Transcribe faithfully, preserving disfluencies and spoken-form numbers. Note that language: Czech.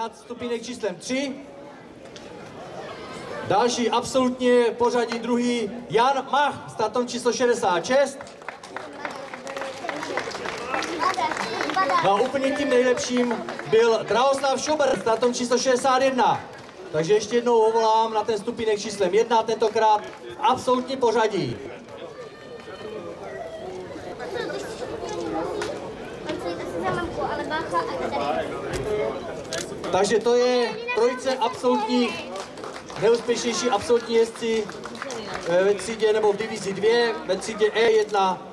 nad stupínek číslem tři. Další absolutně pořadí druhý Jan Mach, startom číslo šedesát šest. No a úplně tím nejlepším byl Drahoslav Šuber, startom číslo šedesát jedna. Takže ještě jednou ho volám na ten stupínek číslem jedna, tentokrát v absolutní pořadí. Takže to je trojice absolutních, nejúspěšnější absolutní jezdci ve třídě nebo v divizi dvě, ve třídě E jedna